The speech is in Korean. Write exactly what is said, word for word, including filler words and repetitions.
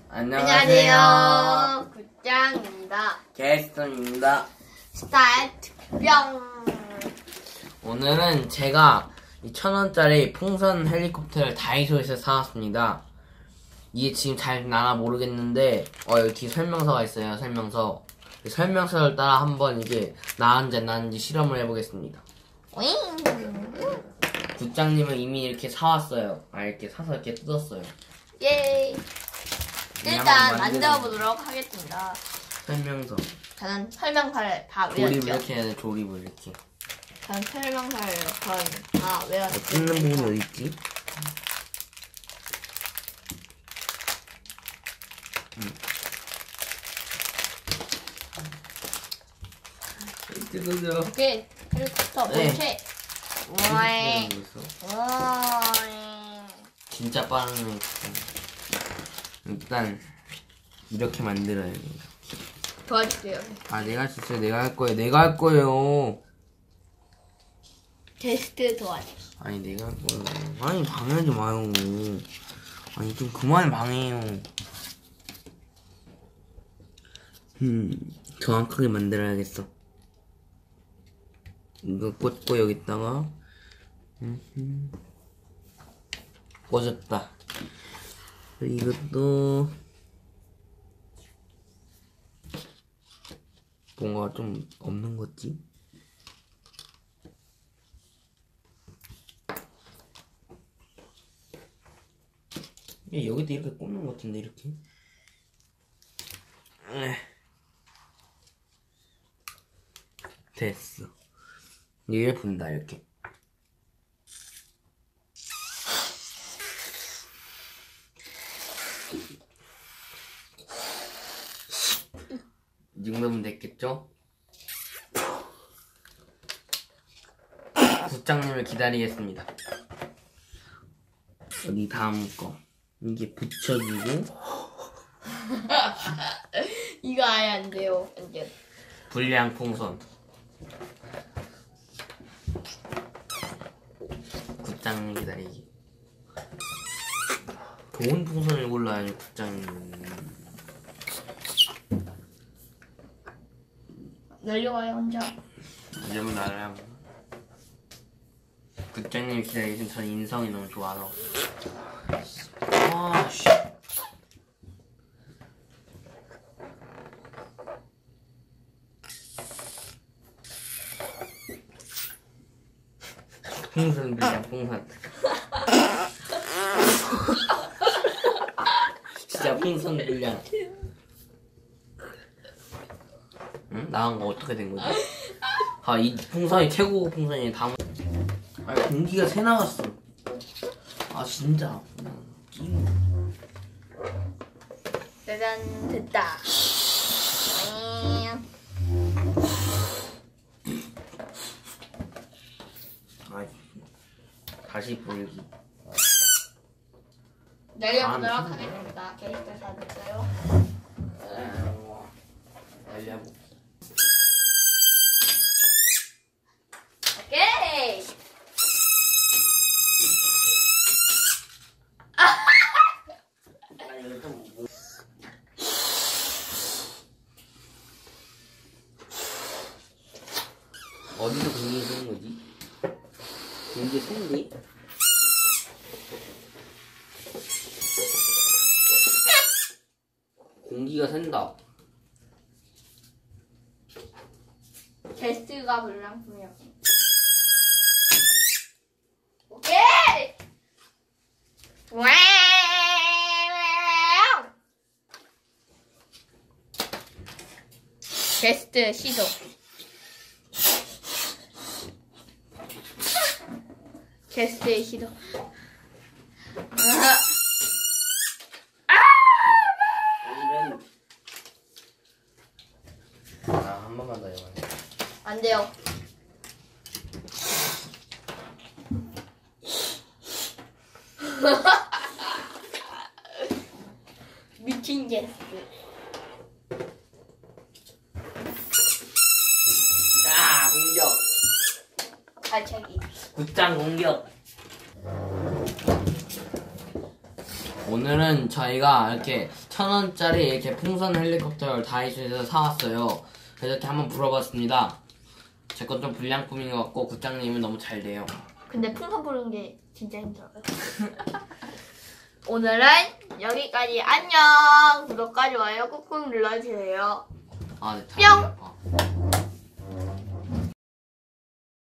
안녕하세요. 안녕하세요. 굿장입니다. 게스트입니다. 스타트 뿅. 오늘은 제가 이 천 원짜리 풍선 헬리콥터를 다이소에서 사왔습니다. 이게 지금 잘 나나 모르겠는데 어 여기 뒤에 설명서가 있어요. 설명서. 이 설명서를 따라 한번 이게 나은지 안 나은지 실험을 해보겠습니다. 굿장님은 이미 이렇게 사왔어요. 아 이렇게 사서 이렇게 뜯었어요. 예. 일단 만들어 보도록 하겠습니다. 설명서. 저는 설명서를 다 조립을 외웠죠. 이렇게 해야 돼. 조립을 이렇게. 저는 설명서를 거의 다 외웠죠. 뜯는 부분이 어디 있지? 음. 뜯어져. 오케이. 헬리콥터 네. 본체. 오잉. 뜯어져. 오잉. 진짜 빠르네. 일단 이렇게 만들어야 돼. 도와줄게요. 아 내가 할 수 있어요. 내가 할 거예요. 내가 할 거예요. 테스트 도와줘. 아니 내가 할 거예요. 아니 방해하지 마요. 아니 좀 그만 방해해요. 음 정확하게 만들어야겠어. 이거 꽂고 여기다가 음, 꽂았다. 이것도 뭔가 좀 없는 거지? 야, 여기도 이렇게 꽂는 것 같은데 이렇게? 에이. 됐어. 얘 분다 이렇게. 이 정도면 됐겠죠? 국장님을 기다리겠습니다. 어디 다음 거 이게 붙여지고 이거 아예 안 돼요. 완전. 불량 풍선. 국장님 기다리기. 좋은 풍선을 골라야지 국장님. 날려와요 혼자. 이러면 나랑 국장님 기다리신 전 인성이 너무 좋아서. 아씨. 풍선 불량 풍선. 진짜 풍선 불량. 응? 나간 거 어떻게 된 거지? 아, 이 풍선이 최고 풍선이 다. 아, 공기가 새 나갔어. 아, 진짜. 짜잔, 됐다. 아, 다시 불기. 날려보도록 아, 하겠습니다. 게스트 다 됐어요. 날려보. 오케이. 아, 이거 좀 뭐. 어디서 공기 새는 거지? 공기 새는데? 공기가 샌다. 게스트가 불량품이요. 오케이. 와우. 게스트 시도. 게스트의 시도. 아, 한 번만 더 해봐. 안 돼요. 미친 게스트. 자, 공격. 발차기. 굿장 공격. 오늘은 저희가 이렇게 천 원짜리 이렇게 풍선 헬리콥터를 다이소에서 사왔어요. 그래서 이렇게 한번 불어봤습니다. 제 건 좀 불량품인 것 같고 국장님은 너무 잘 돼요. 근데 풍선 부르는 게 진짜 힘들어요. 오늘은 여기까지. 안녕. 구독과 좋아요 꾹꾹 눌러주세요. 아, 네, 뿅! 어.